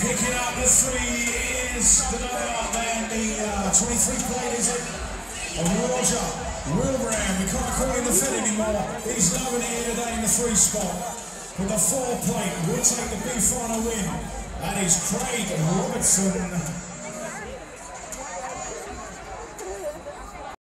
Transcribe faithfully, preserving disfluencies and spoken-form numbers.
Picking up the three is the number man, the uh, twenty-three plate, is it? Of Roger. Wilbraham, we can't call him the Fed anymore. He's loving it here today in the three spot. With the four plate, will take the big final win. That is Craig Robertson.